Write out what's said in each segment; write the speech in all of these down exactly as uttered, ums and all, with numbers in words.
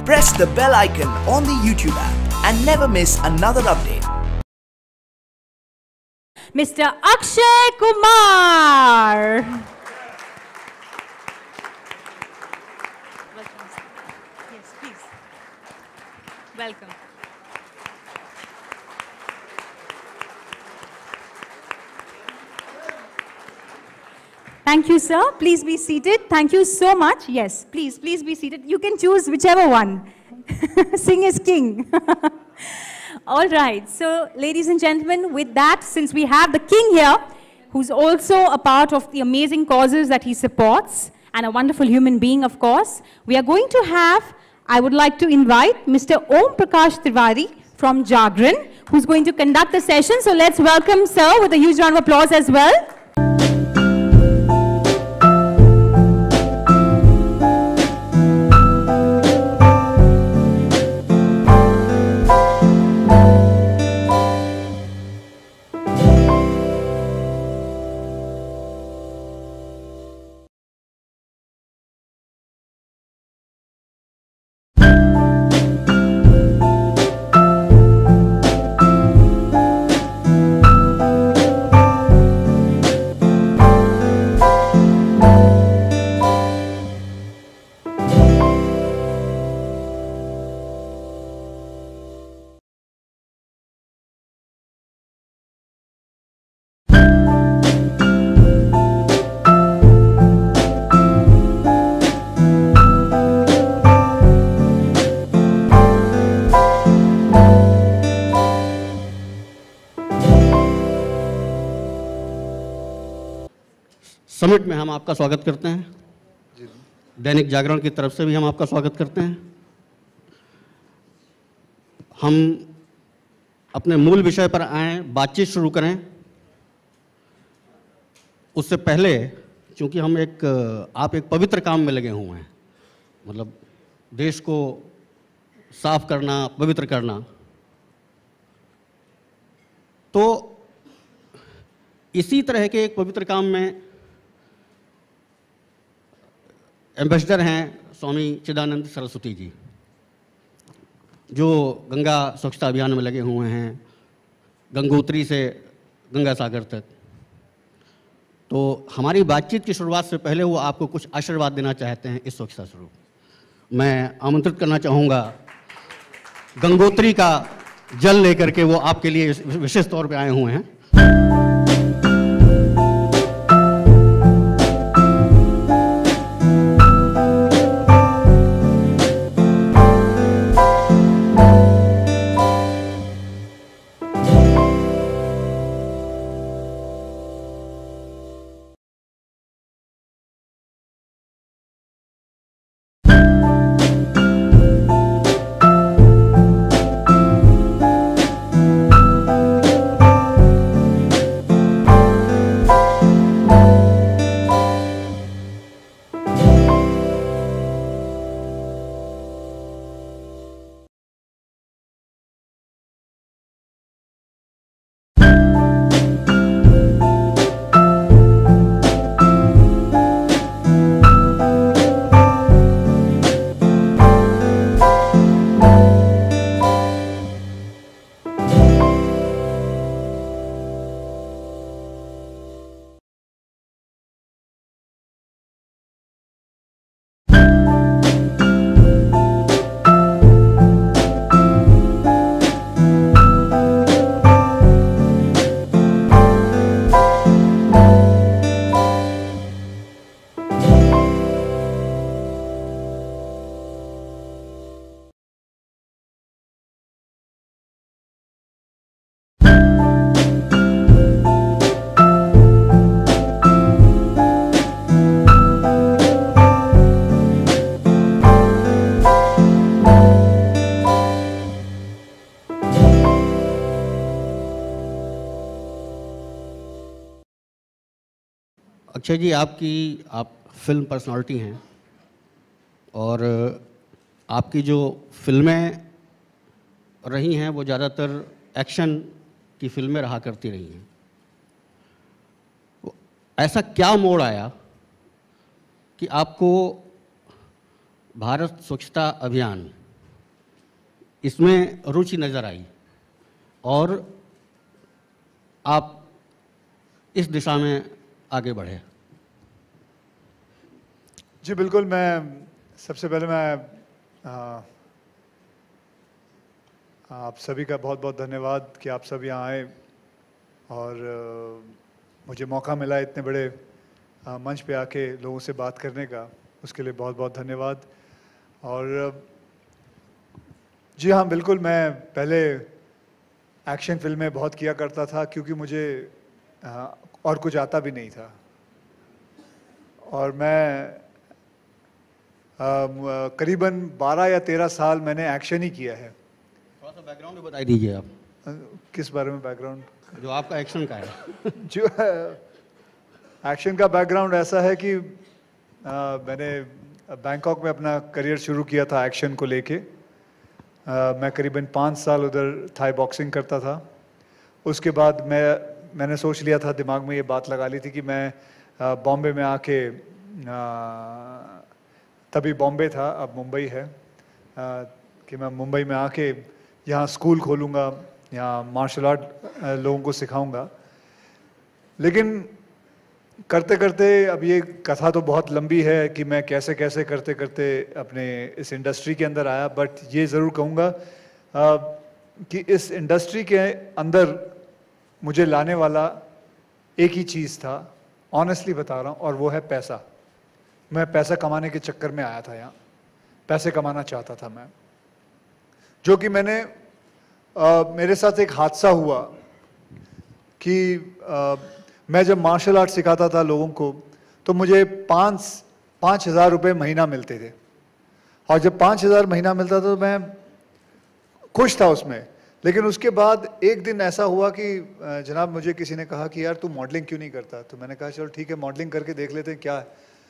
Press the bell icon on the YouTube app and never miss another update. Mister Akshay Kumar. Welcome. Yes, please. Welcome. Thank you, sir. Please be seated. Thank you so much. Yes, please, please be seated. You can choose whichever one. Sing is king. All right. So, ladies and gentlemen, with that, since we have the king here, who's also a part of the amazing causes that he supports, and a wonderful human being, of course, we are going to have, I would like to invite Mister Om Prakash Tiwari from Jagran, who's going to conduct the session. So, let's welcome sir with a huge round of applause as well. Summit में हम आपका स्वागत करते हैं। दैनिक जागरण की तरफ से भी हम आपका स्वागत करते हैं। हम अपने मूल विषय पर आए, बातचीत शुरू करें। उससे पहले क्योंकि हम एक आप एक पवित्र काम में लगे हुए हैं, मतलब देश को साफ करना, पवित्र करना, तो इसी तरह के एक पवित्र काम में एम्बेसडर हैं स्वामी चिदानंद सरस्वती जी, जो गंगा स्वच्छता अभियान में लगे हुए हैं, गंगोत्री से गंगा सागर तक। तो हमारी बातचीत की शुरुआत से पहले वो आपको कुछ आशीर्वाद देना चाहते हैं इस स्वच्छता स्वरूप। मैं आमंत्रित करना चाहूँगा, गंगोत्री का जल लेकर के वो आपके लिए विशेष तौर पे आए हुए हैं। अक्षय जी, आपकी आप फिल्म पर्सनालिटी हैं और आपकी जो फिल्में रही हैं वो ज़्यादातर एक्शन की फिल्में रहा करती रही हैं। ऐसा क्या मोड़ आया कि आपको भारत स्वच्छता अभियान इसमें रुचि नज़र आई और आप इस दिशा में आगे बढ़े? जी बिल्कुल, मैं सबसे पहले मैं आ, आप सभी का बहुत बहुत धन्यवाद कि आप सब यहाँ आए और आ, मुझे मौका मिला इतने बड़े आ, मंच पे आके लोगों से बात करने का, उसके लिए बहुत बहुत धन्यवाद। और जी हाँ, बिल्कुल, मैं पहले एक्शन फिल्में बहुत किया करता था क्योंकि मुझे आ, और कुछ आता भी नहीं था और मैं करीबन बारह या तेरह साल मैंने एक्शन ही किया है। थोड़ा सा बैकग्राउंड बता दीजिए आप। किस बारे में बैकग्राउंड? जो आपका एक्शन का है। जो एक्शन का बैकग्राउंड ऐसा है कि आ, मैंने बैंकॉक में अपना करियर शुरू किया था एक्शन को लेके। मैं करीबन पाँच साल उधर थाई बॉक्सिंग करता था। उसके बाद मैं मैंने सोच लिया था, दिमाग में ये बात लगा ली थी कि मैं बॉम्बे में आके, तभी बॉम्बे था, अब मुंबई है, आ, कि मैं मुंबई में आके यहाँ स्कूल खोलूँगा, यहाँ मार्शल आर्ट लोगों को सिखाऊंगा। लेकिन करते करते अब ये कथा तो बहुत लंबी है कि मैं कैसे कैसे करते करते अपने इस इंडस्ट्री के अंदर आया, बट ये ज़रूर कहूँगा कि इस इंडस्ट्री के अंदर मुझे लाने वाला एक ही चीज़ था, ऑनेस्टली बता रहा हूँ, और वो है पैसा। मैं पैसा कमाने के चक्कर में आया था यहाँ, पैसे कमाना चाहता था मैं, जो कि मैंने आ, मेरे साथ एक हादसा हुआ कि आ, मैं जब मार्शल आर्ट सिखाता था लोगों को तो मुझे पाँच पाँच हज़ार रुपये महीना मिलते थे, और जब पाँच हज़ार महीना मिलता था तो मैं खुश था उसमें। लेकिन उसके बाद एक दिन ऐसा हुआ कि जनाब मुझे किसी ने कहा कि यार तू मॉडलिंग क्यों नहीं करता? तो मैंने कहा चलो ठीक है, मॉडलिंग करके देख लेते हैं क्या है।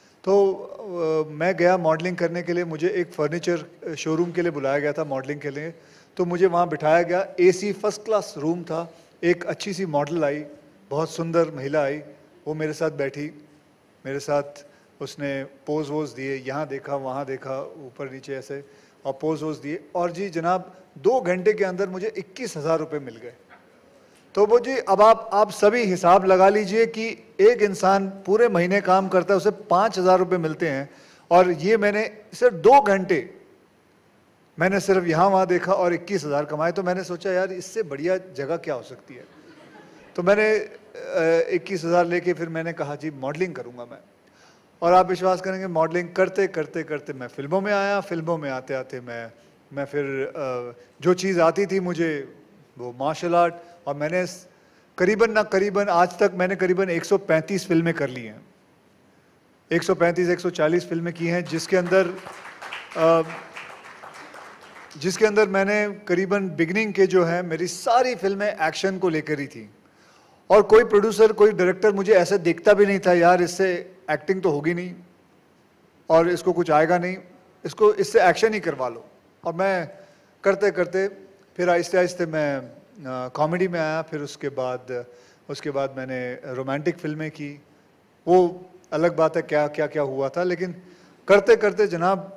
तो मैं गया मॉडलिंग करने के लिए, मुझे एक फर्नीचर शोरूम के लिए बुलाया गया था मॉडलिंग के लिए। तो मुझे वहाँ बिठाया गया, एसी फर्स्ट क्लास रूम था, एक अच्छी सी मॉडल आई, बहुत सुंदर महिला आई, वो मेरे साथ बैठी, मेरे साथ उसने पोज वोज दिए, यहाँ देखा वहाँ देखा, ऊपर नीचे ऐसे, और पोज वोज दिए, और जी जनाब दो घंटे के अंदर मुझे इक्कीस हज़ार रुपये मिल गए। तो वो जी अब आप आप सभी हिसाब लगा लीजिए कि एक इंसान पूरे महीने काम करता है, उसे पाँच हज़ार रुपये मिलते हैं, और ये मैंने सिर्फ दो घंटे मैंने सिर्फ यहाँ वहाँ देखा और इक्कीस हज़ार कमाए। तो मैंने सोचा यार इससे बढ़िया जगह क्या हो सकती है। तो मैंने इक्कीस हज़ार लेके फिर मैंने कहा जी मॉडलिंग करूँगा मैं, और आप विश्वास करेंगे मॉडलिंग करते करते करते मैं फिल्मों में आया। फिल्मों में आते आते मैं मैं फिर जो चीज़ आती थी मुझे वो मार्शल आर्ट, और मैंने करीबन ना करीबन आज तक मैंने करीबन एक सौ पैंतीस फिल्में कर ली हैं, एक सौ पैंतीस एक सौ चालीस फिल्में की हैं, जिसके अंदर जिसके अंदर मैंने करीबन बिगनिंग के जो है मेरी सारी फिल्में एक्शन को लेकर ही थी। और कोई प्रोड्यूसर कोई डायरेक्टर मुझे ऐसे देखता भी नहीं था यार इससे एक्टिंग तो होगी नहीं और इसको कुछ आएगा नहीं, इसको इससे एक्शन ही करवा लो। और मैं करते करते फिर आहिस्ते आहिस्ते मैं कॉमेडी में आया, फिर उसके बाद उसके बाद मैंने रोमांटिक फिल्में की। वो अलग बात है क्या क्या क्या हुआ था, लेकिन करते करते जनाब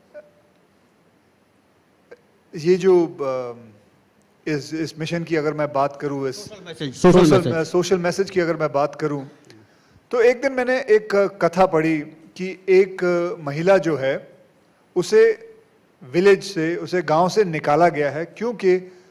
ये जो इस इस मिशन की अगर मैं बात करूं, इस सोशल सोशल मैसेज की अगर मैं बात करूं, तो एक दिन मैंने एक कथा पढ़ी कि एक महिला जो है उसे विलेज से, उसे गांव से निकाला गया है क्योंकि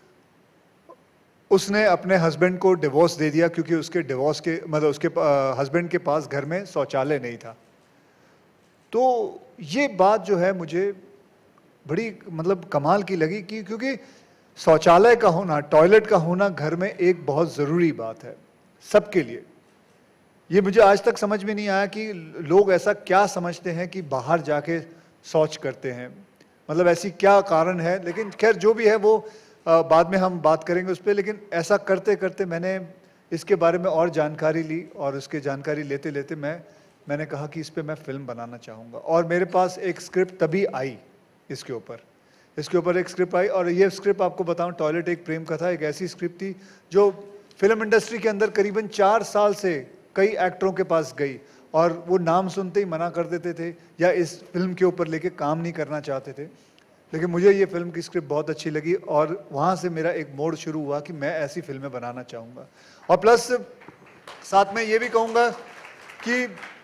उसने अपने हस्बैंड को डिवोर्स दे दिया, क्योंकि उसके डिवोर्स के मतलब उसके हस्बैंड के पास घर में शौचालय नहीं था। तो ये बात जो है मुझे बड़ी मतलब कमाल की लगी कि क्योंकि शौचालय का होना, टॉयलेट का होना घर में एक बहुत ज़रूरी बात है सबके लिए। ये मुझे आज तक समझ में नहीं आया कि लोग ऐसा क्या समझते हैं कि बाहर जाके शौच करते हैं, मतलब ऐसी क्या कारण है। लेकिन खैर जो भी है वो आ, बाद में हम बात करेंगे उस पर। लेकिन ऐसा करते करते मैंने इसके बारे में और जानकारी ली, और उसके जानकारी लेते लेते मैं मैंने कहा कि इस पर मैं फ़िल्म बनाना चाहूँगा। और मेरे पास एक स्क्रिप्ट तभी आई इसके ऊपर इसके ऊपर एक स्क्रिप्ट आई। और ये स्क्रिप्ट आपको बताऊं, टॉयलेट एक प्रेम कथा एक ऐसी स्क्रिप्ट थी जो फिल्म इंडस्ट्री के अंदर करीबन चार साल से कई एक्टरों के पास गई, और वो नाम सुनते ही मना कर देते थे या इस फिल्म के ऊपर लेके काम नहीं करना चाहते थे। लेकिन मुझे ये फिल्म की स्क्रिप्ट बहुत अच्छी लगी और वहाँ से मेरा एक मोड़ शुरू हुआ कि मैं ऐसी फिल्में बनाना चाहूँगा। और प्लस साथ में ये भी कहूँगा कि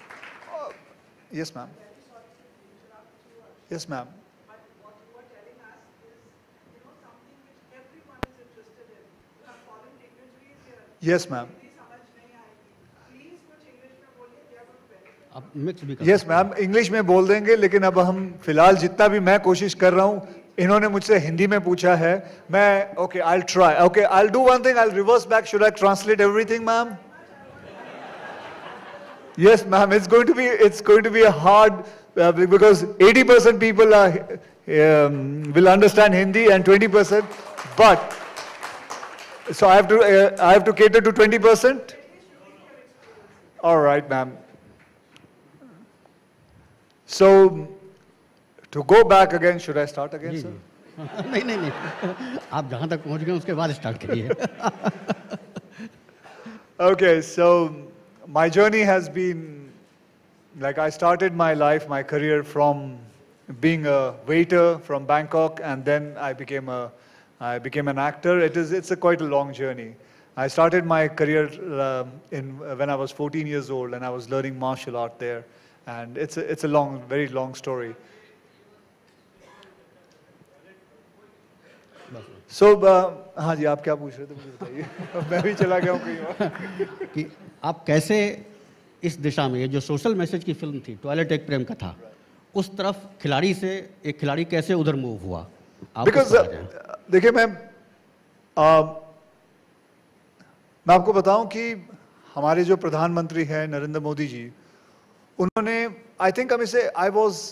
yes ma'am, yes ma'am, yes ma'am, आप मिक्स भी कर यस मैम, इंग्लिश में बोल देंगे, लेकिन अब हम फिलहाल जितना भी मैं कोशिश कर रहा हूँ, इन्होंने मुझसे हिंदी में पूछा है, मैं okay I will try, okay I will do one thing, I will reverse back, should I translate everything ma'am? Yes, ma'am. It's going to be it's going to be a hard uh, because eighty percent people are, um, will understand Hindi and twenty percent, but so I have to uh, I have to cater to twenty percent. All right, ma'am. So to go back again, should I start again, sir? नहीं नहीं नहीं, आप जहाँ तक पहुँच गए उसके बाद स्टार्ट करिए. Okay, so my journey has been, like I started my life, my career from being a waiter from Bangkok, and then I became a, I became an actor. It is, it's a quite a long journey. I started my career uh, in when I was fourteen years old, and I was learning martial art there, and it's a, it's a long, very long story. So, uh, हाँ जी, आप क्या पूछ रहे थे मुझे बताइए. मैं भी चला गया हूँ कहीं और. कि आप कैसे इस दिशा में, ये जो सोशल मैसेज की फिल्म थी टॉयलेट एक प्रेम कथा, उस तरफ खिलाड़ी से एक खिलाड़ी कैसे उधर मूव हुआ? बिकॉज देखिए मैं आ, मैं आपको बताऊं कि हमारे जो प्रधानमंत्री हैं नरेंद्र मोदी जी, उन्होंने आई थिंक हमें से I was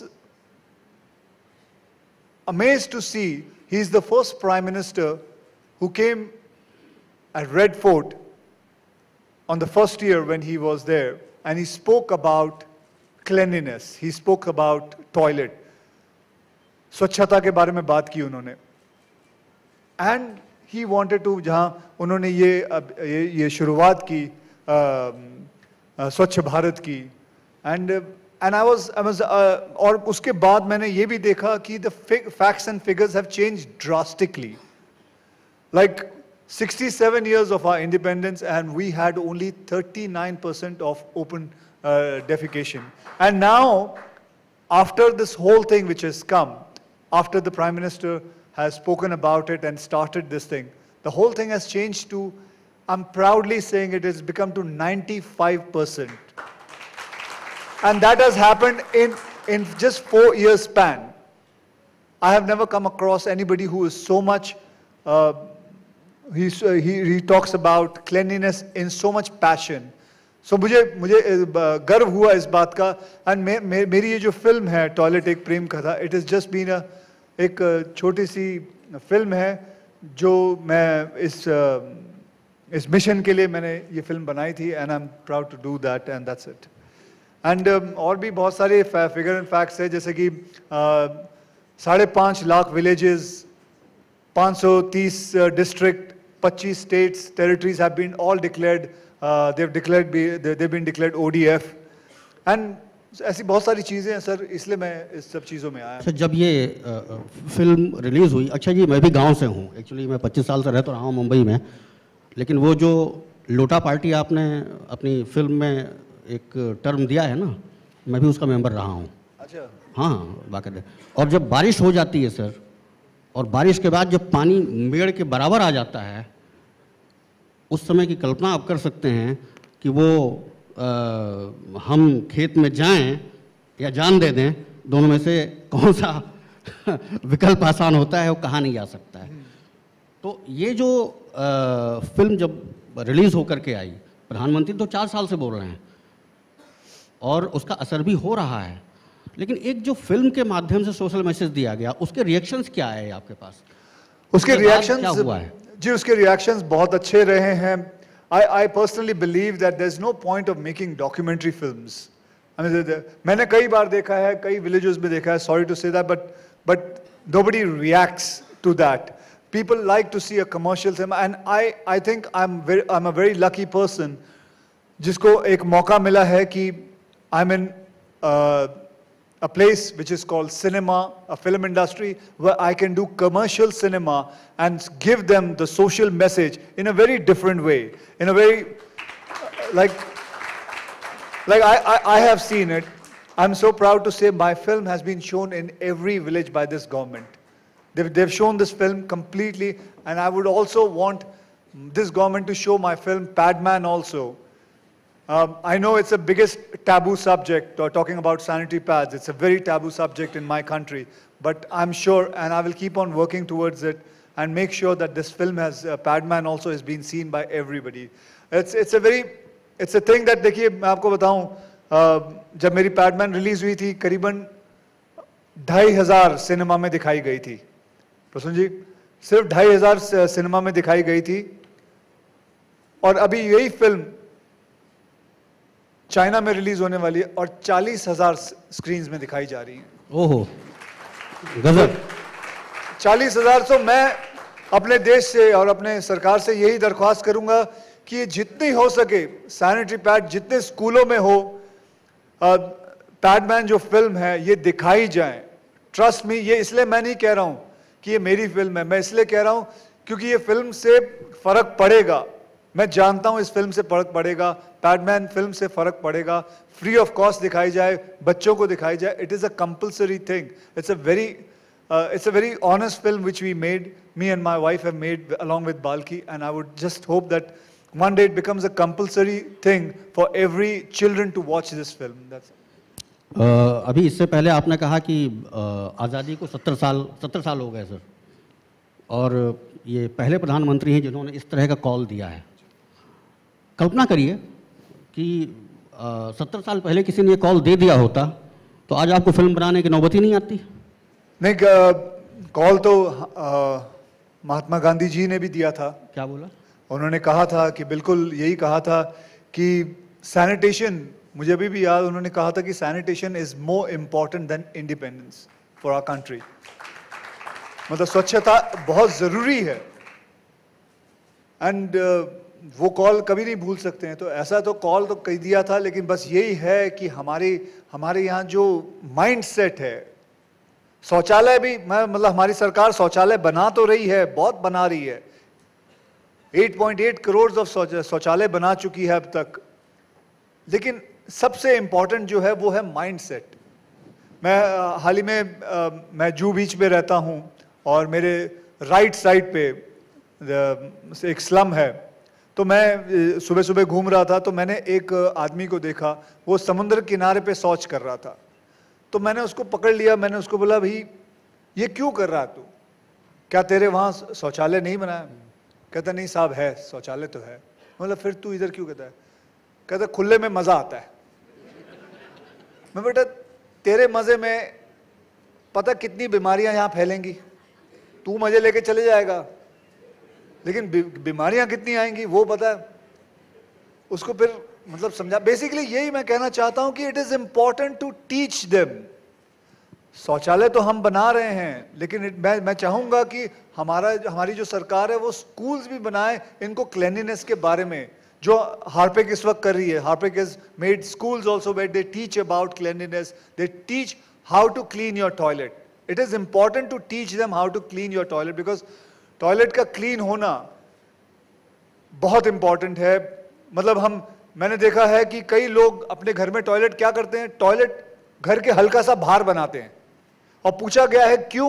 amazed to see he is the first prime minister who came at Red Fort on the first year when he was there, and he spoke about cleanliness, he spoke about toilet, स्वच्छता के बारे में बात की उन्होंने, and he wanted to, जहाँ उन्होंने ये ये ये शुरुआत की स्वच्छ भारत की, and and I was I was uh, और उसके बाद मैंने ये भी देखा कि the facts and figures have changed drastically. Like sixty-seven years of our independence, and we had only thirty-nine percent of open uh, defecation. And now, after this whole thing which has come, after the Prime Minister has spoken about it and started this thing, the whole thing has changed to, I'm proudly saying it has become to ninety-five percent. And that has happened in, in just four years span. I have never come across anybody who is so much, uh, he's, uh, he, he talks about cleanliness in so much passion. So मुझे मुझे गर्व हुआ इस बात का, and मे, मे, मेरी ये जो फिल्म है टॉयलेट एक प्रेम कथा, it has just been a एक छोटी सी फिल्म है जो मैं इस इस मिशन के लिए मैंने ये फिल्म बनाई थी, and I'm proud to do that, and that's it. And um, और भी बहुत सारे फिगर एंड फैक्ट्स है, जैसे कि साढ़े पाँच लाख विलेजेस, पाँच सौ तीस डिस्ट्रिक्ट, पच्चीस states, territories have been all declared, they have declared they have been declared ODF, and ऐसी बहुत सारी चीज़ें हैं सर, इसलिए मैं इस सब चीज़ों में आया. अच्छा, जब ये आ, फिल्म रिलीज़ हुई, अच्छा जी मैं भी गांव से हूँ, एक्चुअली मैं पच्चीस साल से रहता रहा हूँ मुंबई में, लेकिन वो जो लोटा पार्टी आपने अपनी फिल्म में एक टर्म दिया है ना, मैं भी उसका मेंबर रहा हूँ. अच्छा. हाँ बाकायदा. और जब बारिश हो जाती है सर, और बारिश के बाद जब पानी मेड़ के बराबर आ जाता है, उस समय की कल्पना आप कर सकते हैं कि वो आ, हम खेत में जाएं या जान दे दें, दोनों में से कौन सा विकल्प आसान होता है, वो कहा नहीं जा सकता है. तो ये जो आ, फिल्म जब रिलीज़ होकर के आई, प्रधानमंत्री तो चार साल से बोल रहे हैं और उसका असर भी हो रहा है, लेकिन एक जो फिल्म के माध्यम से सोशल मैसेज दिया गया, उसके रिएक्शंस क्या है आपके पास? उसके रिएक्शंस क्या हुआ है? जी, उसके रिएक्शंस बहुत अच्छे रहे हैं. I I personally believe that there is no point of making documentary films. I mean मैंने कई बार देखा है, कई विलेजेस में देखा है, sorry to say that, but but nobody reacts to that. People like to see a commercial film, and I I think I'm very I'm a very lucky person जिसको एक मौका मिला है कि I'm in uh, a place which is called cinema, a film industry, where I can do commercial cinema and give them the social message in a very different way, in a very, like, like I, I, I have seen it. I'm so proud to say my film has been shown in every village by this government. They've, they've shown this film completely, and I would also want this government to show my film Padman also. Um, I know it's the biggest taboo subject, or talking about sanitary pads. It's a very taboo subject in my country, but I'm sure, and I will keep on working towards it and make sure that this film has, uh, Padman also has been seen by everybody. It's, it's a very, it's a thing that, देखिए मैं आपको बताऊं, uh, जब मेरी Padman release हुई थी करीबन ढाई हजार सिनेमा में दिखाई गई थी, प्रसून जी, सिर्फ ढाई हजार सिनेमा में दिखाई गई थी, और अभी यही फिल्म चाइना में रिलीज होने वाली है और चालीस हजार स्क्रीन में दिखाई जा रही है। ओहो, गजब। चालीस हजार। तो मैं अपने देश से और अपने सरकार से यही दरख्वास्त करूंगा कि जितनी हो सके सैनिटरी पैड जितने स्कूलों में हो, पैडमैन जो फिल्म है ये दिखाई जाए। ट्रस्ट मी, ये इसलिए मैं नहीं कह रहा हूं कि ये मेरी फिल्म है, मैं इसलिए कह रहा हूं क्योंकि ये फिल्म से फर्क पड़ेगा। मैं जानता हूं इस फिल्म से फर्क पड़ेगा, पैडमैन फिल्म से फर्क पड़ेगा। फ्री ऑफ कॉस्ट दिखाई जाए, बच्चों को दिखाई जाए। It is a compulsory thing. It's a very it's a very honest film which we made, me and my wife have made along with Balki, and I would just hope that one day it becomes a compulsory thing for every children to watch this film. That's it. uh, अभी इससे पहले आपने कहा कि uh, आज़ादी को सत्तर साल सत्तर साल हो गए सर, और ये पहले प्रधानमंत्री हैं जिन्होंने इस तरह का कॉल दिया है। कल्पना करिए कि सत्तर साल पहले किसी ने ये कॉल दे दिया होता तो आज आपको फिल्म बनाने की नौबत ही नहीं आती। नहीं, कॉल तो आ, महात्मा गांधी जी ने भी दिया था। क्या बोला? उन्होंने कहा था कि बिल्कुल यही कहा था कि सैनिटेशन, मुझे अभी भी याद, उन्होंने कहा था कि sanitation is more important than independence for our country. मतलब स्वच्छता बहुत जरूरी है, एंड uh, वो कॉल कभी नहीं भूल सकते हैं। तो ऐसा तो कॉल तो कह दिया था, लेकिन बस यही है कि हमारी हमारे यहाँ जो माइंड सेट है, शौचालय भी, मैं मतलब हमारी सरकार शौचालय बना तो रही है, बहुत बना रही है, आठ पॉइंट आठ करोड़ ऑफ शौचालय बना चुकी है अब तक, लेकिन सबसे इंपॉर्टेंट जो है वो है माइंड सेट। मैं हाल ही में आ, मैं जू बीच पे रहता हूँ, और मेरे राइट साइड पे एक स्लम है। तो मैं सुबह सुबह घूम रहा था, तो मैंने एक आदमी को देखा, वो समुद्र किनारे पे शौच कर रहा था। तो मैंने उसको पकड़ लिया, मैंने उसको बोला, भाई ये क्यों कर रहा है तू, क्या तेरे वहाँ शौचालय नहीं बनाया? कहता नहीं साहब है, शौचालय तो है। मतलब फिर तू इधर क्यों कहता है? कहता खुले में मजा आता है। मैं बेटा तेरे मजे में पता कितनी बीमारियां यहाँ फैलेंगी, तू मजे लेके चले जाएगा, लेकिन बीमारियां कितनी आएंगी वो पता है उसको। फिर मतलब समझा, बेसिकली यही मैं कहना चाहता हूं कि it is important to teach them. शौचालय तो हम बना रहे हैं, लेकिन it, मैं मैं चाहूंगा कि हमारा हमारी जो सरकार है वो स्कूल्स भी बनाए इनको क्लीनलीनेस के बारे में, जो हार्पिक इस वक्त कर रही है। Harpic is made schools also where they teach about cleanliness, they teach how to clean your toilet. It is important to teach them how to clean your toilet, because toilet का clean होना बहुत important है। मतलब हम मैंने देखा है कि कई लोग अपने घर में टॉयलेट क्या करते हैं, टॉयलेट घर के हल्का सा बाहर बनाते हैं, और पूछा गया है क्यों,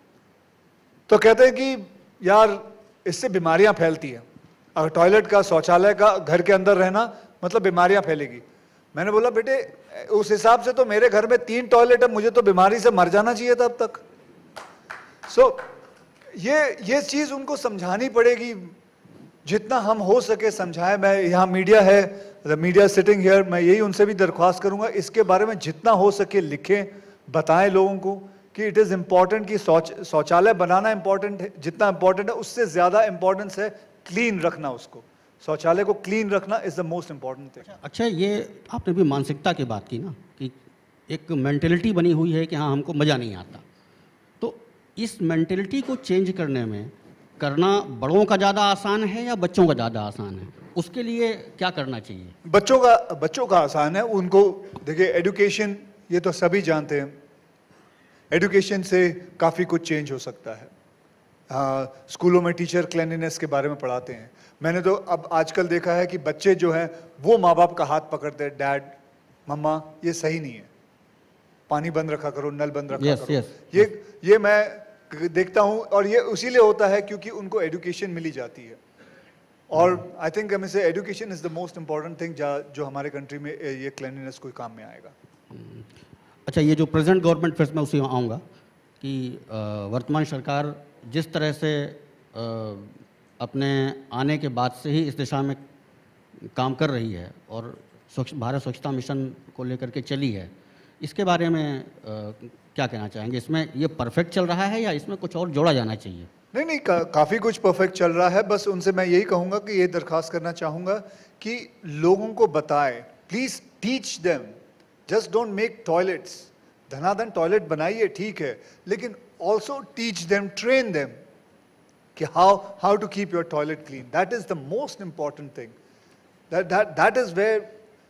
तो कहते हैं कि यार इससे बीमारियां फैलती हैं। अगर टॉयलेट का, शौचालय का घर के अंदर रहना मतलब बीमारियां फैलेगी। मैंने बोला बेटे उस हिसाब से तो मेरे घर में तीन टॉयलेट है, मुझे तो बीमारी से मर जाना चाहिए था अब तक। सो so, ये ये चीज उनको समझानी पड़ेगी, जितना हम हो सके समझाएं। मैं यहाँ मीडिया है, द मीडिया सिटिंग हियर, मैं यही उनसे भी दरख्वास्त करूंगा इसके बारे में जितना हो सके लिखें, बताएं लोगों को कि इट इज इम्पॉर्टेंट कि शौच शौचालय बनाना इंपॉर्टेंट है, जितना इंपॉर्टेंट है उससे ज्यादा इंपॉर्टेंस है क्लीन रखना उसको। शौचालय को क्लीन रखना is the most important thing. अच्छा, ये आपने भी मानसिकता की बात की ना, कि एक मेंटेलिटी बनी हुई है कि हाँ हमको मज़ा नहीं आता। तो इस मेंटेलिटी को चेंज करने में करना बड़ों का ज़्यादा आसान है या बच्चों का ज़्यादा आसान है? उसके लिए क्या करना चाहिए? बच्चों का बच्चों का आसान है। उनको देखिए एजुकेशन ये तो सभी जानते हैं, एजुकेशन से काफ़ी कुछ चेंज हो सकता है। हाँ, स्कूलों में टीचर क्लीनलीनेस के बारे में पढ़ाते हैं। मैंने तो अब आजकल देखा है कि बच्चे जो हैं वो माँ बाप का हाथ पकड़ते हैं, डैड मम्मा ये सही नहीं है, पानी बंद रखा करो, नल बंद रखा yes, करो। yes. ये ये मैं देखता हूँ, और ये उसीलिए होता है क्योंकि उनको एजुकेशन मिली जाती है। और आई थिंक हमें से education is the most important thing जो हमारे कंट्री में ये क्लीनलीनेस कोई काम में आएगा। अच्छा, ये जो प्रेजेंट गवर्नमेंट, फिर मैं उसी में आऊँगा कि वर्तमान सरकार जिस तरह से आ, अपने आने के बाद से ही इस दिशा में काम कर रही है और स्वच्छ भारत स्वच्छता मिशन को लेकर के चली है, इसके बारे में आ, क्या कहना चाहेंगे? इसमें ये परफेक्ट चल रहा है या इसमें कुछ और जोड़ा जाना चाहिए? नहीं नहीं का, काफ़ी कुछ परफेक्ट चल रहा है। बस उनसे मैं यही कहूँगा कि ये दरख्वास्त करना चाहूँगा कि लोगों को बताएं, please teach them, just don't make toilets. धनाधन टॉयलेट बनाइए ठीक है, लेकिन also teach them, train them कि how how to keep your toilet clean. That is the most important thing. That that that is where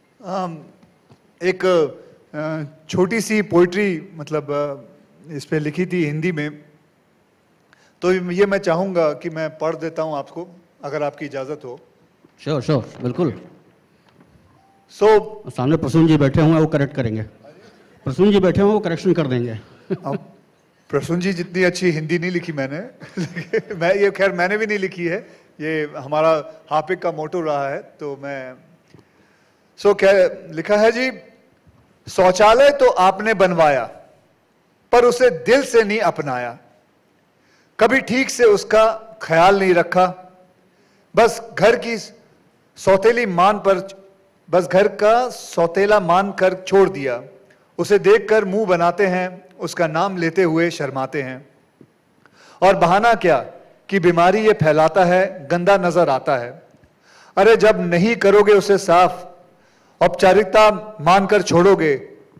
एक uh, छोटी सी poetry मतलब uh, इस पे लिखी थी हिंदी में, तो ये मैं चाहूँगा कि मैं पढ़ देता हूँ आपको, अगर आपकी इजाज़त हो। श्योर श्योर, बिल्कुल। सो so, सामने प्रसून जी बैठे हुए हैं, वो करेक्ट करेंगे। प्रसून जी बैठे हुए हैं, वो करेक्शन कर देंगे। अब प्रसून जी जितनी अच्छी हिंदी नहीं लिखी मैंने मैं ये खैर मैंने भी नहीं लिखी है, ये हमारा हाफिक का मोटो रहा है, तो मैं सो so, क्या लिखा है जी, शौचालय तो आपने बनवाया पर उसे दिल से नहीं अपनाया, कभी ठीक से उसका ख्याल नहीं रखा, बस घर की सौतेली मान पर बस घर का सौतेला मान कर छोड़ दिया, उसे देखकर मुंह बनाते हैं, उसका नाम लेते हुए शर्माते हैं, और बहाना क्या कि बीमारी ये फैलाता है, गंदा नजर आता है। अरे जब नहीं करोगे उसे साफ, औपचारिकता मानकर छोड़ोगे,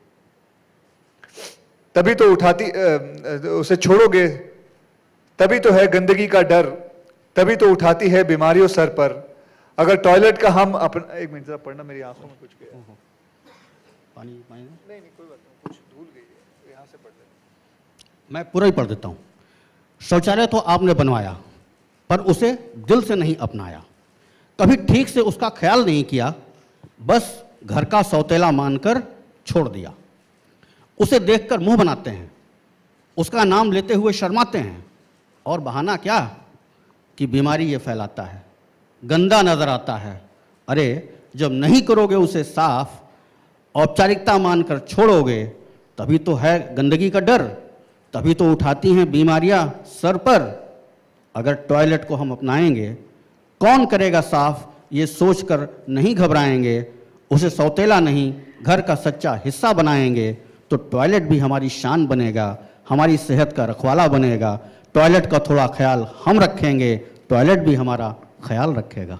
तभी तो उठाती उसे छोड़ोगे, तभी तो है गंदगी का डर, तभी तो उठाती है बीमारियों सर पर। अगर टॉयलेट का हम अपना, एक मिनट जरा पढ़ना, मेरी आंखों में कुछ गया। पानी पानी नहीं नहीं कोई बात नहीं, कुछ धूल गई है, यहाँ से पढ़ लेना। मैं पूरा ही पढ़ देता हूँ। शौचालय तो आपने बनवाया पर उसे दिल से नहीं अपनाया, कभी ठीक से उसका ख्याल नहीं किया, बस घर का सौतेला मानकर छोड़ दिया, उसे देखकर मुंह बनाते हैं, उसका नाम लेते हुए शर्माते हैं, और बहाना क्या कि बीमारी ये फैलाता है, गंदा नजर आता है। अरे जब नहीं करोगे उसे साफ, औपचारिकता मानकर छोड़ोगे, तभी तो है गंदगी का डर, तभी तो उठाती हैं बीमारियां सर पर। अगर टॉयलेट को हम अपनाएंगे, कौन करेगा साफ ये सोचकर नहीं घबराएंगे, उसे सौतेला नहीं घर का सच्चा हिस्सा बनाएंगे, तो टॉयलेट भी हमारी शान बनेगा, हमारी सेहत का रखवाला बनेगा। टॉयलेट का थोड़ा ख्याल हम रखेंगे, टॉयलेट भी हमारा ख्याल रखेगा।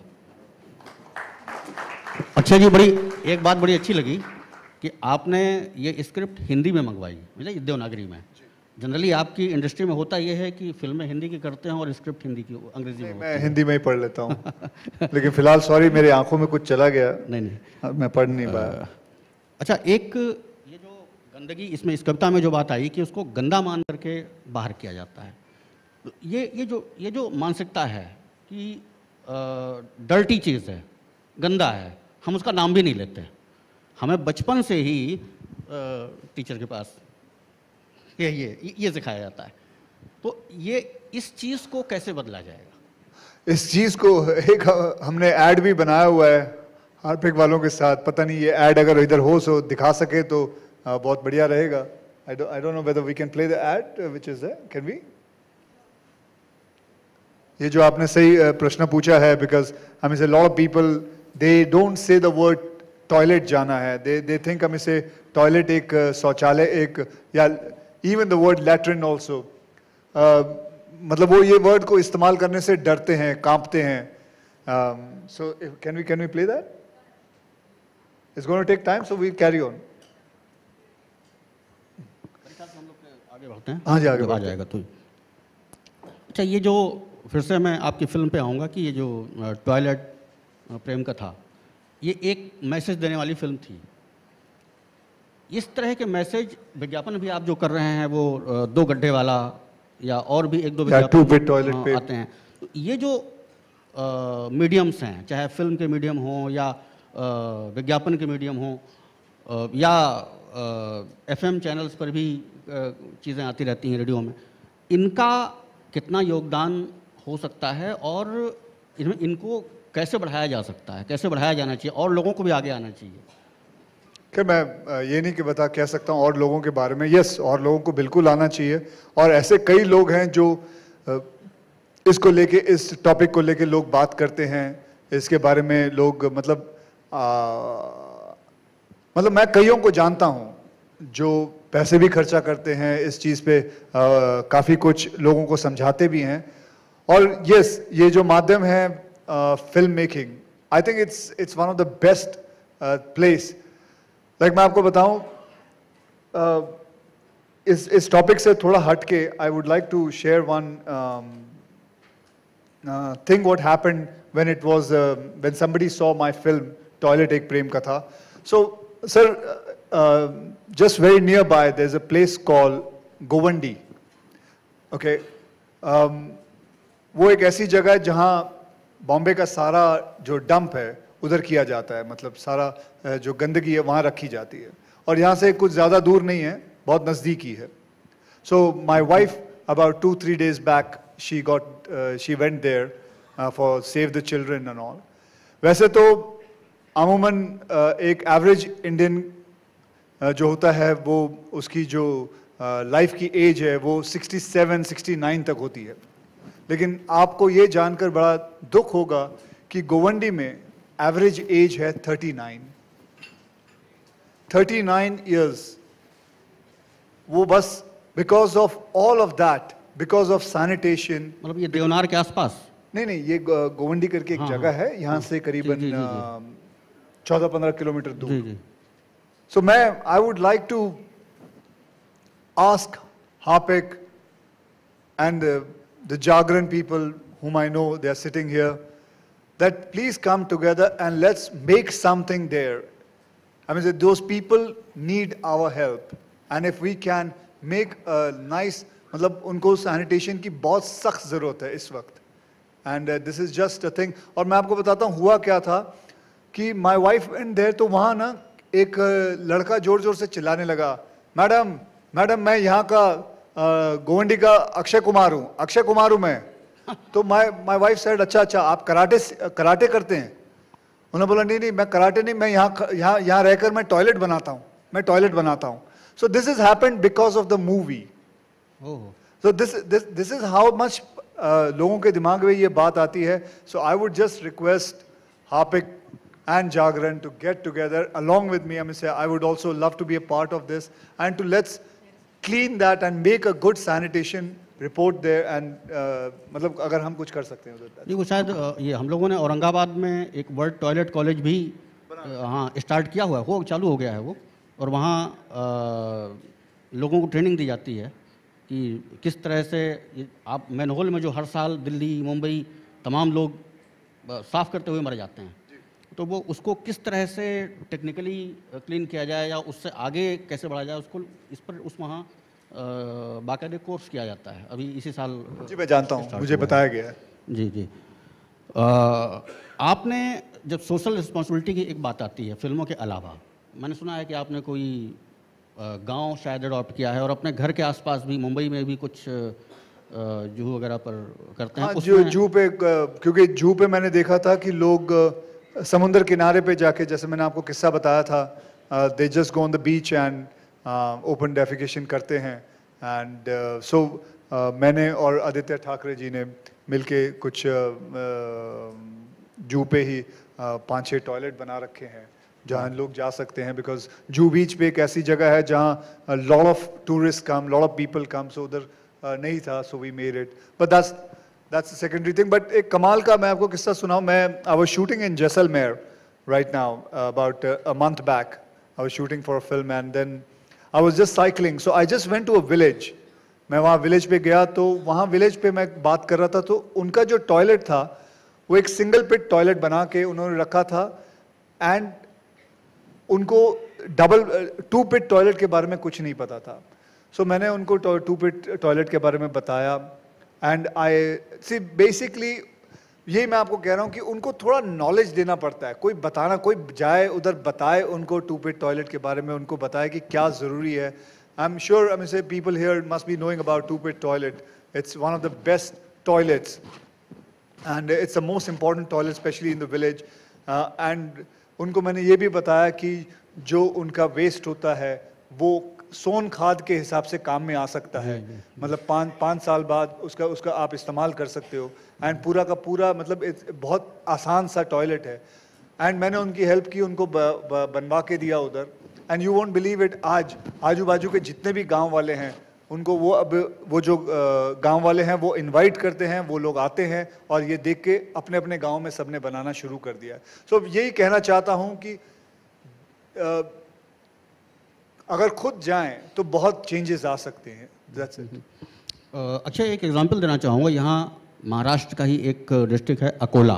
अच्छा जी, बड़ी एक बात बड़ी अच्छी लगी कि आपने ये स्क्रिप्ट हिंदी में मंगवाई, मतलब देवनागरी में। जनरली आपकी इंडस्ट्री में होता यह है कि फिल्में हिंदी की करते हैं और स्क्रिप्ट हिंदी की अंग्रेजी में। मैं हिंदी में ही पढ़ लेता हूँ लेकिन फिलहाल सॉरी मेरी आंखों में कुछ चला गया, नहीं नहीं मैं पढ़ नहीं पाया। अच्छा, एक ये जो गंदगी इसमें इस कविता में जो बात आई कि उसको गंदा मान करके बाहर किया जाता है, ये ये जो ये जो मानसिकता है कि डर्टी चीज़ है, गंदा है, हम उसका नाम भी नहीं लेते। हमें बचपन से ही टीचर के पास ये ये ये सिखाया जाता है। तो ये इस चीज़ को कैसे बदला जाएगा? इस चीज़ को एक हमने ऐड भी बनाया हुआ है हार्पिक वालों के साथ, पता नहीं ये ऐड अगर इधर हो सो दिखा सके तो बहुत बढ़िया रहेगा। I don't I don't know whether we can play the ad which is there, can we? ये जो आपने सही प्रश्न पूछा है, बिकॉज हमें से lot of people they don't say the word toilet जाना है, दे दे थिंक हमें से टॉयलेट एक शौचालय एक, या even the word latrine also, मतलब वो ये वर्ड को इस्तेमाल करने से डरते हैं, कांपते हैं। So can we can we play that? It's going to take time, so we carry on. आगे बढ़ते हैं। हाँ जी, आगे आ जाएगा तो। अच्छा, ये जो फिर से मैं आपकी फिल्म पे आऊँगा कि ये जो टॉयलेट प्रेम कथा, ये एक मैसेज देने वाली फिल्म थी। इस तरह के मैसेज विज्ञापन भी आप जो कर रहे हैं वो अ, दो गड्ढे वाला या और भी एक दो या टू पे विज्ञापन टॉयलेट अ, पे आते हैं। तो ये जो मीडियम्स हैं, चाहे फिल्म के मीडियम हों या अ, विज्ञापन के मीडियम हों अ, या एफएम चैनल्स पर भी चीज़ें आती रहती हैं रेडियो में, इनका कितना योगदान हो सकता है और इनमें इनको कैसे बढ़ाया जा सकता है, कैसे बढ़ाया जाना चाहिए और लोगों को भी आगे आना चाहिए? कि मैं अ, ये नहीं कि बता कह सकता हूँ और लोगों के बारे में, यस और लोगों को बिल्कुल आना चाहिए। और ऐसे कई लोग हैं जो अ, इसको लेके, इस टॉपिक को लेके लोग बात करते हैं, इसके बारे में लोग मतलब आ, मतलब मैं कईयों को जानता हूँ जो पैसे भी खर्चा करते हैं इस चीज़ पे, काफ़ी कुछ लोगों को समझाते भी हैं। और यस, ये जो माध्यम है film making, I think it's it's one of the best place. Like मैं आपको बताऊं, uh, इस इस टॉपिक से थोड़ा हट के I would like to share one thing what happened when it was when somebody saw my film toilet, Ek Prem Katha. So sir, just very near by there is a place called Govandi. Okay, वो एक ऐसी जगह है जहां बॉम्बे का सारा जो डंप है उधर किया जाता है, मतलब सारा जो गंदगी है वहाँ रखी जाती है, और यहाँ से कुछ ज़्यादा दूर नहीं है, बहुत नज़दीक ही है। So my wife about two three days back she got she went there for Save the Children and all. वैसे तो अमूमन uh, एक एवरेज इंडियन uh, जो होता है वो उसकी जो लाइफ uh, की एज है वो सिक्सटी सेवन सिक्सटी नाइन तक होती है, लेकिन आपको ये जानकर बड़ा दुख होगा कि गोवंडी में एवरेज एज है thirty nine thirty nine years. वो बस because of all of that, because of sanitation. मतलब ये देवनार के आसपास? नहीं नहीं, ये गो- गोवंडी करके एक हाँ, जगह हाँ। है, यहाँ से करीबन जी, जी, जी, चौदह पंद्रह किलोमीटर जी दूर। जी। So, मैं I would like to ask Harpik and uh, the Jagran people whom I know, they are sitting here, that please come together and let's make something there. I mean, that those people need our help, and if we can make a nice, मतलब उनको sanitation की बहुत सख्त ज़रूरत है इस वक्त, and uh, this is just a thing. और मैं आपको बताता हूँ हुआ क्या था कि my wife went there, तो वहाँ ना एक लड़का जोर जोर से चिल्लाने लगा, मैडम मैडम मैं यहाँ का गोवंडी का अक्षय कुमार हूँ, अक्षय कुमार हूँ मैं। तो माय माय वाइफ सेड, अच्छा अच्छा आप कराटे कराटे करते हैं? उन्होंने बोला नहीं नहीं मैं कराटे नहीं, मैं यहाँ यहाँ यहाँ रहकर मैं टॉयलेट बनाता हूँ, मैं टॉयलेट बनाता हूँ। So this is happened because of the movie. So this this this is how much लोगों के दिमाग में ये बात आती है। So I would just request Harpik and Jagran to get together along with me. I mean, say, I would also love to be a part of this, and to let's clean that and make a good sanitation report there. And uh, मतलब अगर हम कुछ कर सकते हैं उधर। नहीं, वो शायद अ, ये हम लोगों ने औरंगाबाद में एक वर्ल्ड टॉयलेट कॉलेज भी अ, हाँ स्टार्ट किया हुआ है, वो चालू हो गया है वो, और वहाँ अ, लोगों को ट्रेनिंग दी जाती है कि किस तरह से ये आप मैनहोल में जो हर साल दिल्ली मुंबई तमाम लोग अ, साफ़ करते हुए मर जाते हैं, तो वो उसको किस तरह से टेक्निकली क्लीन किया जाए या उससे आगे कैसे बढ़ाया जाए, उसको इस पर उस वहाँ बाकायदे कोर्स किया जाता है। अभी इसी साल जी मैं जानता हूँ, मुझे बताया गया है। जी जी। आ, आपने जब सोशल रिस्पॉन्सिबिलिटी की एक बात आती है फिल्मों के अलावा, मैंने सुना है कि आपने कोई गांव शायद अडॉप्ट किया है और अपने घर के आसपास भी मुंबई में भी कुछ जू वगैरह पर करते हैं। हाँ, जू जू पे, क्योंकि जू पे मैंने देखा था कि लोग समुंदर किनारे पे जाके, जैसे मैंने आपको किस्सा बताया था, they just go on the beach and open defecation करते हैं। एंड सो मैंने और आदित्य ठाकरे जी ने मिलके कुछ जू पे ही पांच छह टॉयलेट बना रखे हैं जहाँ लोग जा सकते हैं, बिकॉज जू बीच पे एक ऐसी जगह है जहाँ lot of tourist come, lot of people come, so उधर नहीं था, so we made it, but that's that's the secondary thing. But एक कमाल का मैं आपको किस्सा सुनाऊं। मैं I was shooting in Jaisalmer right now, about a month back I was shooting for a film, and then I was just cycling, so I just went to a village. मैं वहाँ विलेज पे गया, तो वहाँ विलेज पे मैं बात कर रहा था, तो उनका जो टॉयलेट था वो एक सिंगल पिट टॉयलेट बना के उन्होंने रखा था, एंड उनको डबल टू पिट टॉयलेट के बारे में कुछ नहीं पता था। सो so, मैंने उनको टू पिट टॉयलेट के बारे में बताया एंड आई सी बेसिकली यही मैं आपको कह रहा हूँ कि उनको थोड़ा नॉलेज देना पड़ता है। कोई बताना, कोई जाए उधर बताए उनको टू पिट टॉयलेट के बारे में, उनको बताए कि क्या ज़रूरी है। I am sure I mean say people here must be knowing about two pit toilet. It's one of the best toilets and it's the most important toilet specially in the village. And उनको मैंने ये भी बताया कि जो उनका waste होता है वो सोन खाद के हिसाब से काम में आ सकता है। मतलब पाँच पाँच साल बाद उसका उसका आप इस्तेमाल कर सकते हो। एंड पूरा का पूरा मतलब बहुत आसान सा टॉयलेट है। एंड मैंने उनकी हेल्प की, उनको ब, ब, बनवा के दिया उधर। And you won't believe it, आज आजू बाजू के जितने भी गांव वाले हैं उनको वो अब वो जो गांव वाले हैं वो इनवाइट करते हैं, वो लोग आते हैं और ये देख के अपने अपने गांव में सबने बनाना शुरू कर दिया। सो so, यही कहना चाहता हूँ कि आ, अगर खुद जाएं तो बहुत चेंजेस आ सकते हैं। That's it. अच्छा, एक एग्जांपल देना चाहूँगा। यहाँ महाराष्ट्र का ही एक डिस्ट्रिक्ट है अकोला।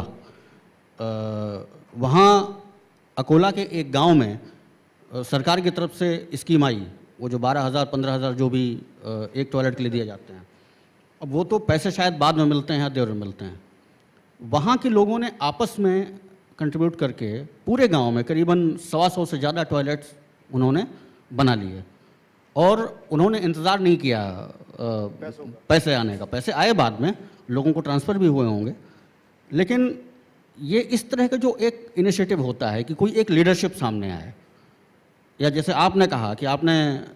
वहाँ अकोला के एक गांव में आ, सरकार की तरफ से स्कीम आई, वो जो बारह हज़ार पंद्रह हज़ार जो भी आ, एक टॉयलेट के लिए दिए जाते हैं। अब वो तो पैसे शायद बाद में मिलते हैं या देर में मिलते हैं। वहाँ के लोगों ने आपस में कंट्रीब्यूट करके पूरे गांव में करीबन सवा सौ से ज़्यादा टॉयलेट्स उन्होंने बना लिए और उन्होंने इंतज़ार नहीं किया आ, पैसे आने का। पैसे आए बाद में, लोगों को ट्रांसफ़र भी हुए होंगे। लेकिन ये इस तरह का जो एक इनिशिएटिव होता है कि कोई एक लीडरशिप सामने आए, या जैसे आपने कहा कि आपने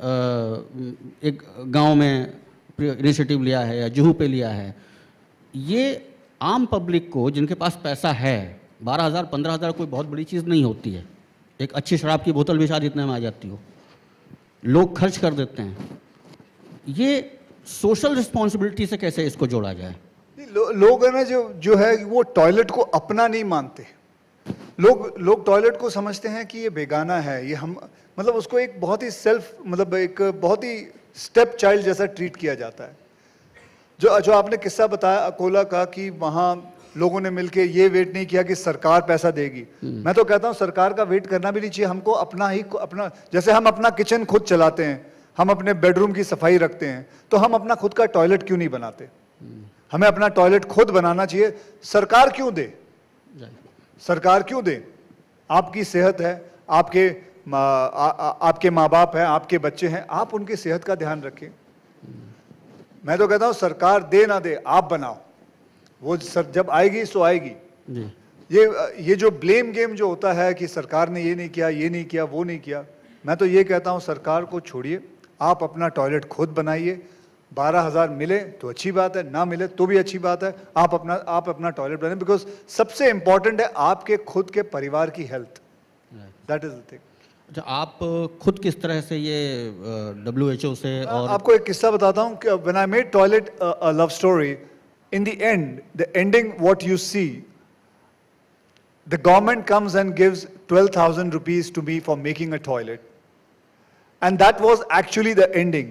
आ, एक गांव में इनिशिएटिव लिया है या जुहू पे लिया है, ये आम पब्लिक को जिनके पास पैसा है, बारह हज़ार पंद्रह हज़ार कोई बहुत बड़ी चीज़ नहीं होती है। एक अच्छी शराब की बोतल भी शायद इतने में आ जाती हो, लोग खर्च कर देते हैं। ये सोशल रिस्पॉन्सिबिलिटी से कैसे इसको जोड़ा जाए? लो, लोग है ना जो जो है वो टॉयलेट को अपना नहीं मानते। लोग लोग टॉयलेट को समझते हैं कि ये बेगाना है, ये हम मतलब उसको एक बहुत ही सेल्फ मतलब एक बहुत ही स्टेप चाइल्ड जैसा ट्रीट किया जाता है। जो जो आपने किस्सा बताया अकोला का कि वहाँ लोगों ने मिलके ये वेट नहीं किया कि सरकार पैसा देगी। मैं तो कहता हूँ सरकार का वेट करना भी नहीं चाहिए। हमको अपना ही अपना, जैसे हम अपना किचन खुद चलाते हैं, हम अपने बेडरूम की सफाई रखते हैं, तो हम अपना खुद का टॉयलेट क्यों नहीं बनाते? हमें अपना टॉयलेट खुद बनाना चाहिए। सरकार क्यों दे? सरकार क्यों दे? आपकी सेहत है, आपके आ, आ, आपके माँ बाप हैं, आपके बच्चे हैं, आप उनकी सेहत का ध्यान रखें। मैं तो कहता हूँ सरकार दे ना दे, आप बनाओ। वो सर जब आएगी सो आएगी जी। ये ये जो ब्लेम गेम जो होता है कि सरकार ने ये नहीं किया, ये नहीं किया, वो नहीं किया, मैं तो ये कहता हूँ सरकार को छोड़िए, आप अपना टॉयलेट खुद बनाइए। बारह हज़ार मिले तो अच्छी बात है, ना मिले तो भी अच्छी बात है। आप अपना आप अपना टॉयलेट बनाइए, बिकॉज सबसे इंपॉर्टेंट है आपके खुद के परिवार की health. That is the thing. अच्छा, आप खुद किस तरह से ये डब्ल्यू एच ओ से? और आपको एक किस्सा बताता हूँ कि when I made toilet a love story, in the end, the ending, what you see, the government comes and gives twelve thousand rupees to me for making a toilet. And that was actually the ending.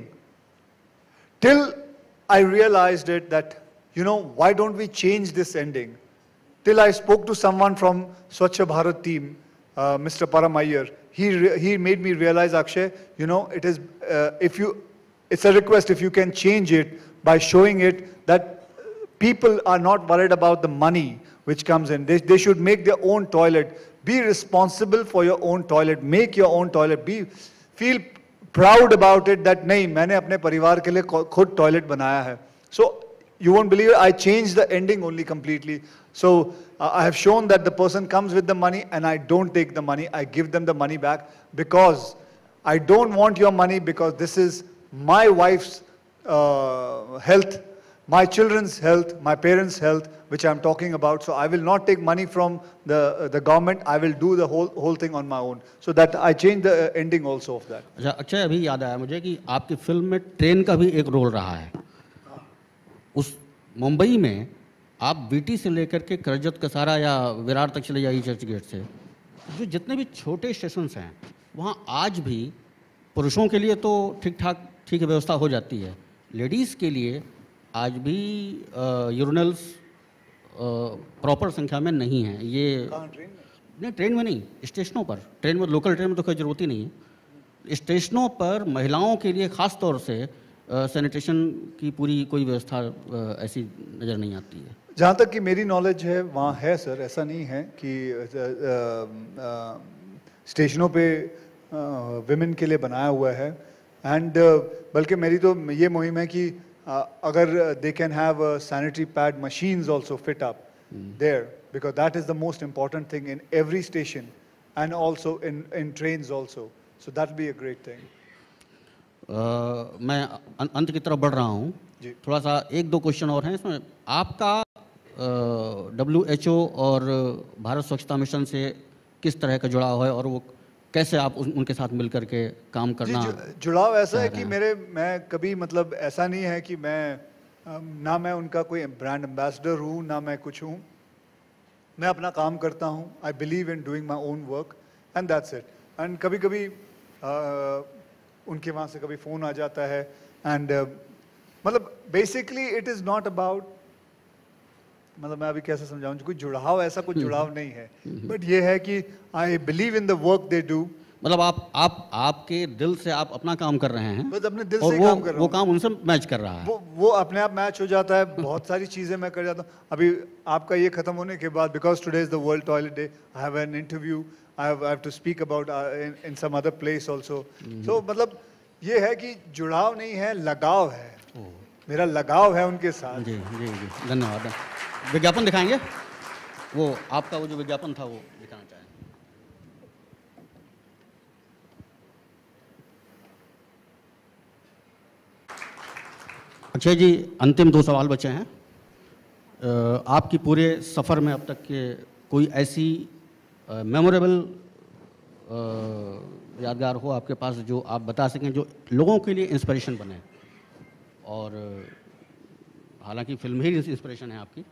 Till I realized it that, you know, why don't we change this ending? Till I spoke to someone from Swachh Bharat team, uh, Mister Param Iyer. He, he made me realize, Akshay, you know, it is, uh, if you, it's a request, if you can change it by showing it that people are not worried about the money which comes in. They, they should make their own toilet. Be responsible for your own toilet. Make your own toilet. Be, feel proud about it that नहीं, मैंने अपने परिवार के लिए खुद toilet बनाया है. So you won't believe it, I changed the ending only completely. So uh, I have shown that the person comes with the money and I don't take the money. I give them the money back because I don't want your money, because this is my wife's uh, health, my children's health, my parents' health, which I'm talking about. So I will not take money from the uh, the government. I will do the whole whole thing on my own. So that I changed the uh, ending also of that. अच्छा अच्छा, अभी याद आया मुझे कि आपकी film में train का भी एक रोल रहा है. उस मुंबई में आप बीटी से लेकर के करजत कसारा या विरार तक चले जाइए चर्च गेट से, जो जितने भी छोटे स्टेशंस हैं वहाँ आज भी पुरुषों के लिए तो ठीक ठाक ठीक व्यवस्था हो जाती है, लेडीज़ के लिए आज भी यूरिनल्स प्रॉपर संख्या में नहीं है. ये नहीं, ट्रेन में नहीं, स्टेशनों पर। ट्रेन में, लोकल ट्रेन में तो कोई ज़रूरत ही नहीं है। स्टेशनों पर महिलाओं के लिए ख़ास तौर से सैनिटेशन की पूरी कोई व्यवस्था आ, ऐसी नज़र नहीं आती है। जहाँ तक कि मेरी नॉलेज है वहाँ है सर, ऐसा नहीं है कि स्टेशनों पे विमेन के लिए बनाया हुआ है। एंड बल्कि मेरी तो ये मुहिम है कि uh, अगर they can have sanitary pad machines also fit up there, because that is the most important thing in every station and also in in trains also, so that be a great thing. मैं अं, अंत की तरफ बढ़ रहा हूँ, थोड़ा सा एक दो क्वेश्चन और हैं इसमें। आपका डब्ल्यू एच ओ और भारत स्वच्छता मिशन से किस तरह का जुड़ाव है और वो कैसे आप उन, उनके साथ मिलकर के काम करना? जी, जुड़ाव ऐसा है कि मेरे मैं कभी मतलब ऐसा नहीं है कि मैं ना मैं उनका कोई ब्रांड एम्बेसडर हूँ ना मैं कुछ हूँ। मैं अपना काम करता हूँ। I believe in doing my own work and that's it. And कभी कभी uh, उनके वहाँ से कभी फ़ोन आ जाता है एंड uh, मतलब basically it is not about, मतलब मैं अभी कैसे समझाऊं, कोई जुड़ाव ऐसा कुछ जुड़ाव नहीं है, बट ये है कि I believe in the work they do. मतलब आप आप आपके दिल से आप अपना काम कर रहे हैं, बस अपने दिल और से वो, काम कर रहा वो हूं। काम उनसे मैच कर रहा है, वो वो अपने आप मैच हो जाता है। बहुत सारी चीज़ें मैं कर जाता हूँ। अभी आपका ये खत्म होने के बाद, because today is the world toilet day, I have an interview, I have I have to speak about in some other place also. So मतलब ये है कि जुड़ाव नहीं है, लगाव है। मेरा लगाव है उनके साथ। जी जी जी, धन्यवाद। विज्ञापन दिखाएंगे, वो आपका वो जो विज्ञापन था वो दिखाना चाहें। अक्षय जी, अंतिम दो सवाल बचे हैं। आपकी पूरे सफ़र में अब तक के कोई ऐसी मेमोरेबल यादगार हो आपके पास जो आप बता सकें, जो लोगों के लिए इंस्पिरेशन बने? और हालांकि फिल्म ही इंस्पिरेशन है आपकी,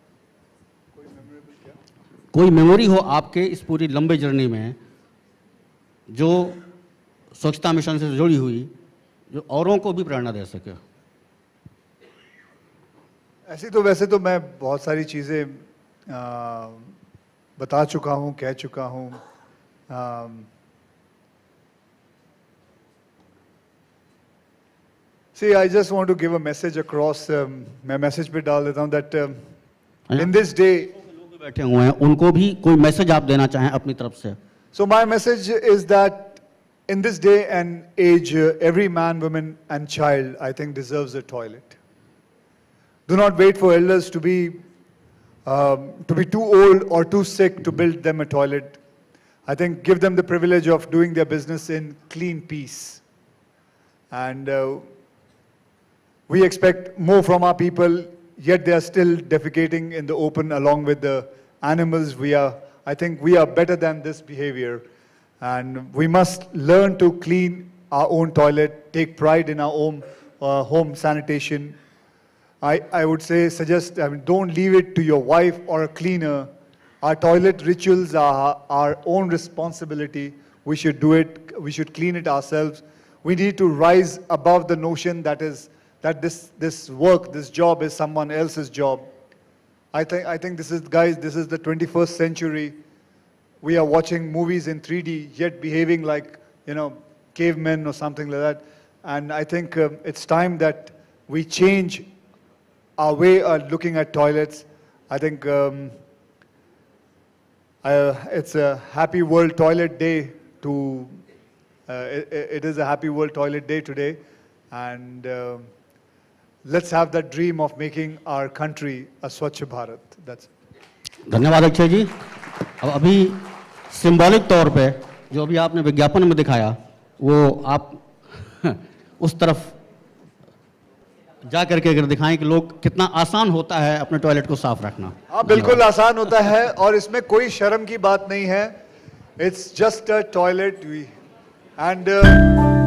कोई मेमोरी हो आपके इस पूरी लंबे जर्नी में जो स्वच्छता मिशन से जुड़ी हुई, जो औरों को भी प्रेरणा दे सके? ऐसी तो वैसे तो मैं बहुत सारी चीज़ें बता चुका हूँ, कह चुका हूँ। See, I just want to give a message across. Um, मैं मैसेज पे डाल देता हूँ that um, in this day, लोग बैठे हुए हैं, उनको भी कोई मैसेज आप देना चाहें अपनी तरफ से? So my message is that in this day and age, uh, every man, woman, and child, I think, deserves a toilet. Do not wait for elders to be um, to be too old or too sick to build them a toilet. I think give them the privilege of doing their business in clean peace. And uh, we expect more from our people, yet they are still defecating in the open along with the animals. We are, I think we are better than this behavior. And we must learn to clean our own toilet, take pride in our own uh, home sanitation. I, I would say, suggest, I mean, don't leave it to your wife or a cleaner. Our toilet rituals are our own responsibility. We should do it, we should clean it ourselves. We need to rise above the notion that is, that this, this work, this job is someone else's job. I think, I think this is, guys, this is the twenty-first century. We are watching movies in three D, yet behaving like, you know, cavemen or something like that. And I think uh, it's time that we change our way of looking at toilets. I think um, uh, it's a happy World Toilet Day to, uh, it, it is a happy World Toilet Day today. And uh, let's have that dream of making our country a Swachh Bharat. That's it. धन्यवाद अक्षय जी। अब अभी symbolic तौर पे जो अभी आपने विज्ञापन में दिखाया, वो आप उस तरफ जा करके अगर दिखाएं कि लोग कितना आसान होता है अपने टॉयलेट को साफ रखना। हाँ, बिल्कुल आसान होता है और इसमें कोई शर्म की बात नहीं है। It's just a toilet we and uh,